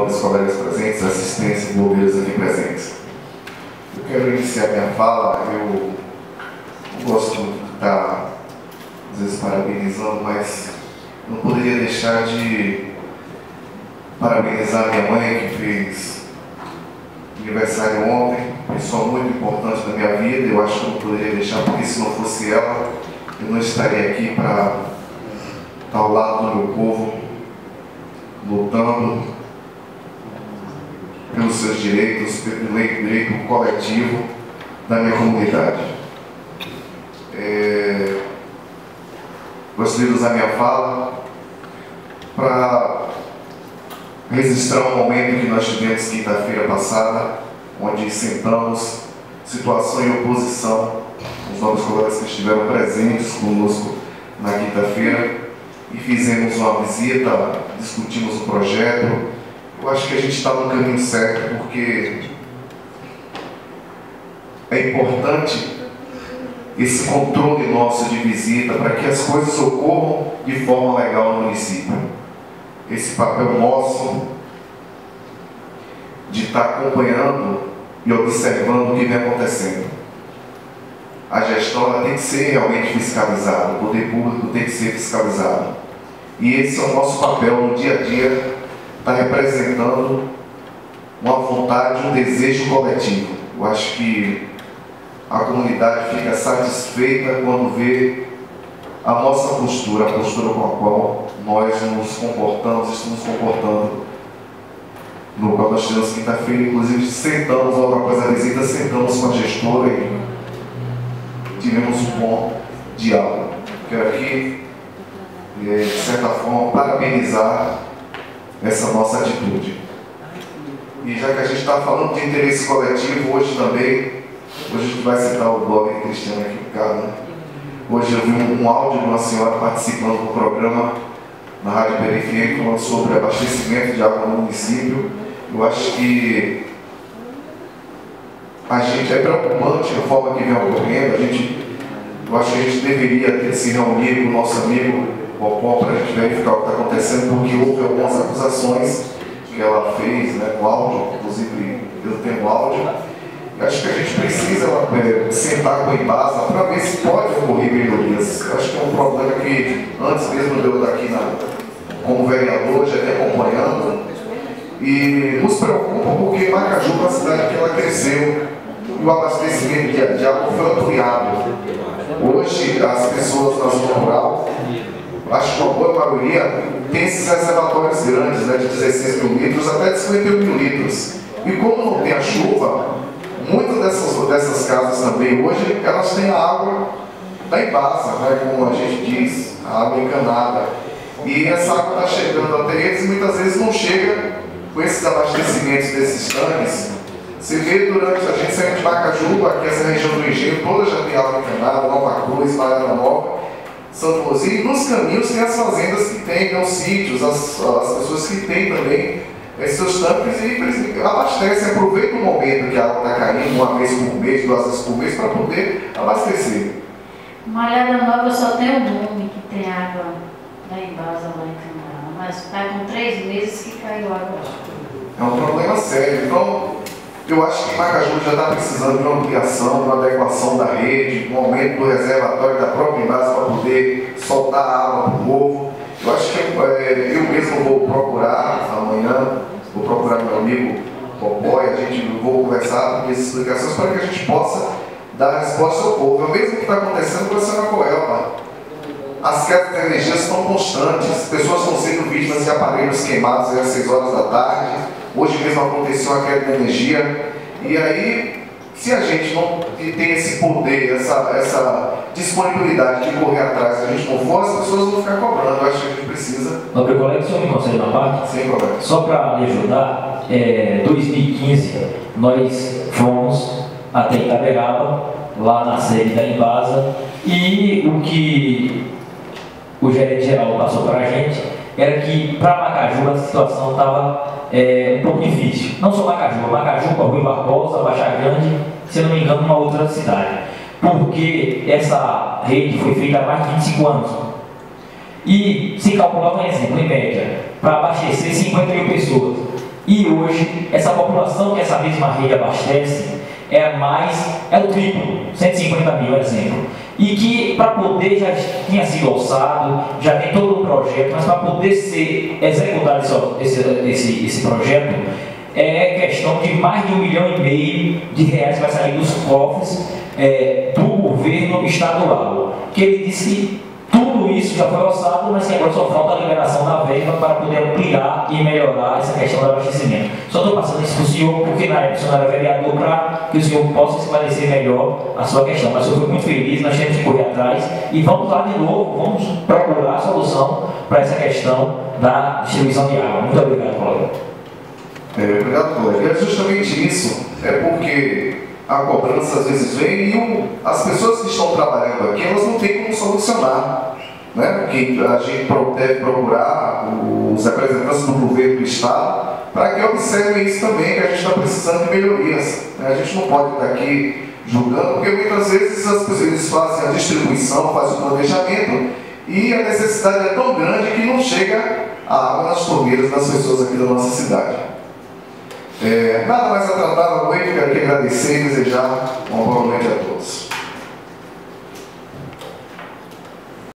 Os colegas presentes, assistentes e bombeiros aqui presentes. Eu quero iniciar minha fala. Eu não gosto muito de estar, às vezes, parabenizando, mas não poderia deixar de parabenizar minha mãe, que fez aniversário ontem, pessoa muito importante da minha vida. Eu acho que eu não poderia deixar, porque se não fosse ela, eu não estaria aqui para estar ao lado do meu povo, lutando pelos seus direitos, pelo direito coletivo da minha comunidade. Gostaria de usar minha fala para registrar um momento que nós tivemos quinta-feira passada, onde sentamos, situação e oposição, os novos colegas que estiveram presentes conosco na quinta-feira, e fizemos uma visita, discutimos o projeto. Eu acho que a gente está no caminho certo, porque é importante esse controle nosso de visita para que as coisas ocorram de forma legal no município. Esse papel nosso de estar acompanhando e observando o que vem acontecendo. A gestão ela tem que ser realmente fiscalizada, o poder público tem que ser fiscalizado. E esse é o nosso papel no dia a dia, está representando uma vontade, um desejo coletivo. Eu acho que a comunidade fica satisfeita quando vê a nossa postura, a postura com a qual nós nos comportamos, estamos comportando. No qual nós tivemos quinta-feira, inclusive sentamos logo após a visita, sentamos com a gestora e tivemos um bom diálogo. Quero aqui, de certa forma, parabenizar essa nossa atitude. E já que a gente está falando de interesse coletivo, hoje também, hoje a gente vai citar o blog Cristiano aqui em casa, né? Hoje eu vi um áudio de uma senhora participando do programa na Rádio Periferia, falando sobre abastecimento de água no município. Eu acho que a gente é preocupante a forma que vem ocorrendo. Eu acho que a gente deveria ter se reunir com o nosso amigo Popó para a gente verificar o que está acontecendo, porque houve algumas acusações que ela fez, né, no áudio, inclusive eu tenho áudio. Eu acho que a gente precisa sentar com a Embasa para ver se pode ocorrer melhorias. Eu acho que é um problema que, antes mesmo de eu estar aqui como vereador, já venho acompanhando, e nos preocupa porque Macaju é uma cidade que ela cresceu e o abastecimento de água foi ampliado. Hoje, as pessoas na zona rural, acho que uma boa maioria tem esses reservatórios grandes, né, de 16 mil litros até de 51 mil litros. E como não tem a chuva, muitas dessas casas também hoje, elas têm a água da Embasa, né, como a gente diz, a água encanada. E essa água está chegando até eles e muitas vezes não chega com esses abastecimentos desses tanques. Você vê durante a gente saindo de Macaju, aqui essa região do Engenho, toda já tem água encanada, Nova Cruz, Mariana Nova, Santo Rosinho, e nos caminhos tem as fazendas que têm, os sítios, as pessoas que têm também esses seus tanques e eles abastecem, aproveitam o momento que a água está caindo, uma vez por mês, 2 vezes por mês, para poder abastecer. Mariana Nova só tem o nome que tem água da Embasa lá em Canadá, mas está com 3 meses que caiu água. É um problema sério. Então, eu acho que Macaju já está precisando de uma ampliação, de uma adequação da rede, um aumento do reservatório da própria Embasa para poder soltar a água para o povo. Eu acho que eu mesmo vou procurar amanhã, vou procurar meu amigo Popó e a gente vou conversar com essas explicações para que a gente possa dar resposta ao povo. É o mesmo que está acontecendo com a senhora Coelba. As quedas de energia estão constantes, pessoas estão sendo vítimas de aparelhos queimados às 6 horas da tarde. Hoje mesmo aconteceu a queda de energia. E aí, se a gente não tem esse poder, essa disponibilidade de correr atrás, se a gente não for, as pessoas vão ficar cobrando. Eu acho que a gente precisa. Nobre colega, o senhor me concede uma parte? Sem problema. Só para lhe ajudar, em 2015 nós fomos até Itaberaba, lá na sede da Embasa, e o que o gerente geral passou para a gente era que para Macaju a situação estava um pouco difícil. Não só Macaju, para Rui Barbosa, Baixa Grande, se eu não me engano, uma outra cidade. Porque essa rede foi feita há mais de 25 anos. E se calculava um exemplo, em média, para abastecer 50 mil pessoas. E hoje, essa população que essa mesma rede abastece é o triplo, 150 mil, exemplo. E que para poder, já tinha sido orçado, já tem todo um projeto, mas para poder ser executado esse projeto, é questão de mais de R$1,5 milhão que vai sair dos cofres do governo estadual. Que ele disse que tudo isso já foi orçado, mas que agora só falta a liberação da verba para poder ampliar e melhorar essa questão do abastecimento. Só estou passando isso para o senhor, porque na época o senhor era vereador, para que o senhor possa esclarecer melhor a sua questão. Mas eu fui muito feliz, nós temos que correr atrás e vamos lá de novo, vamos procurar a solução para essa questão da distribuição de água. Muito obrigado, colega. Obrigado, colega. É justamente isso, porque a cobrança às vezes vem e as pessoas que estão trabalhando aqui, elas não têm como solucionar, né? Porque a gente deve procurar os representantes do governo do Estado para que observem isso também, que a gente está precisando de melhorias, né? A gente não pode estar aqui julgando, porque muitas vezes as pessoas eles fazem a distribuição, fazem o planejamento e a necessidade é tão grande que não chega a água nas torneiras das pessoas aqui da nossa cidade. Nada mais a tratar, à noite, quero aqui agradecer e desejar uma boa noite a todos.